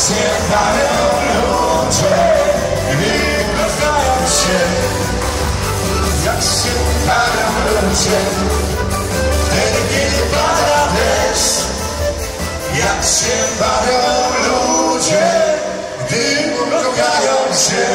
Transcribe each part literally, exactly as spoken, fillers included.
się bawią ludzie, gdy kochają się. Jak się bawią ludzie, wtedy kiedy pada deszcz. Jak się bawią ludzie, gdy kochają się.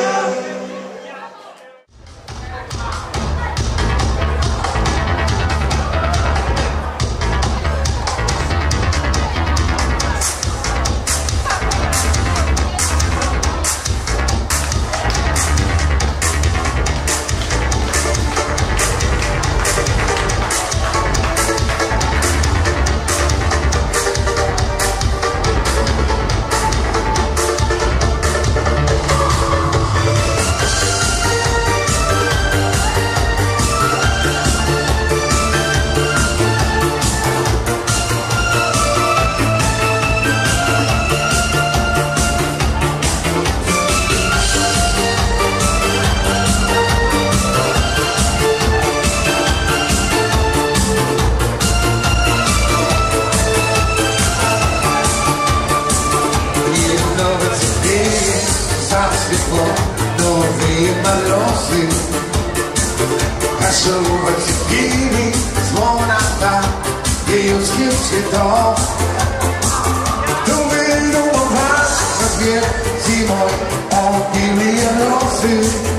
Cachować się pili, dzwona ta, i już się to. Tu wyjdą was, na dwie zimą, opili rosy.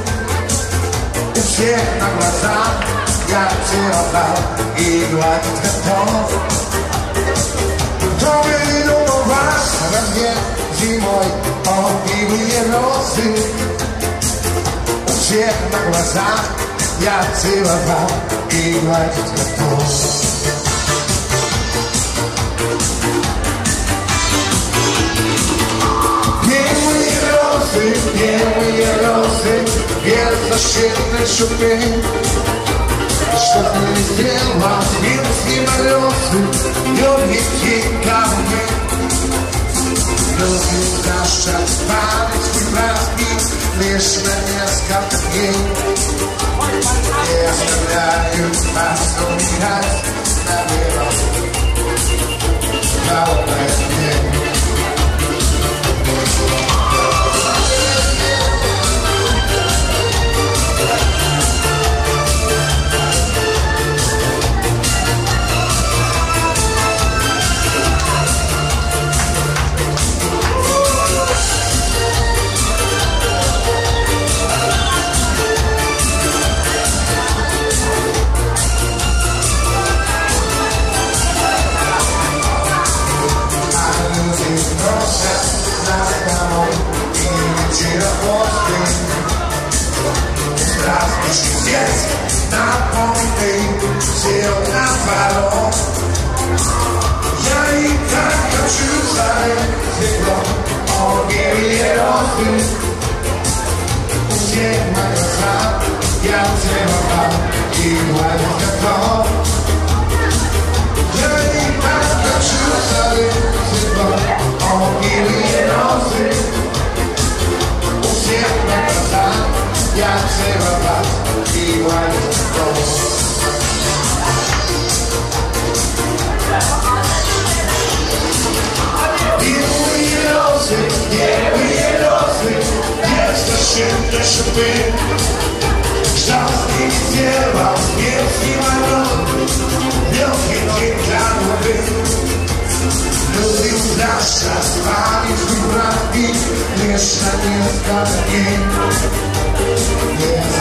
Uśmiech na głazach, jak przyrodzał i gładka to. Tu wyjdą was, na dwie zimą, opili rosy. Uśmiech na głazach, jak przyrodzał i gładka to. Białe rosy, wielkościenne szupy. Sztotny zdjęła, wielkie marosy, lubię ciekawe. Lubię zaszczać, palić swój praski, liczne miasta takie. Nie ostawiają pasą i raz na wielo. Mało bez mnie. Na pomnej się napalą. Ja i tak odrzucaj zwykłą ogień rosy. Uśmiech ma groza, ja trzeba i ładka to. Ja i tak odrzucaj zwykłą ogień rosy. Uśmiech ma groza, ja trzeba i ładka to. Białe rosy, wielkościenne szupy. Kształt ich dzieła, wielki malon, wielkie piękne. Lubił zwłaszcza spalić swój bratki, jeszcze nie zgadnie.